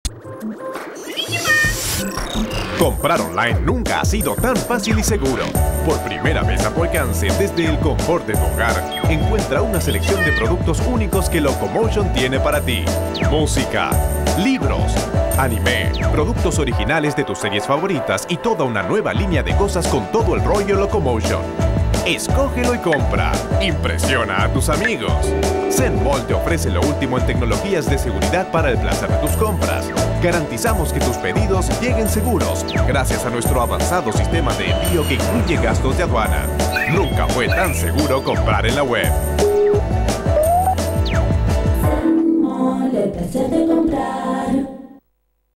Comprar online nunca ha sido tan fácil y seguro. Por primera vez a tu alcance desde el confort de tu hogar, encuentra una selección de productos únicos que Locomotion tiene para ti. Música, libros, anime, productos originales de tus series favoritas y toda una nueva línea de cosas con todo el rollo Locomotion. Escógelo y compra. Impresiona a tus amigos. Zen Mall te ofrece lo último en tecnologías de seguridad para el placer de tus compras. Garantizamos que tus pedidos lleguen seguros gracias a nuestro avanzado sistema de envío que incluye gastos de aduana. Nunca fue tan seguro comprar en la web. Zen Mall, el placer de comprar.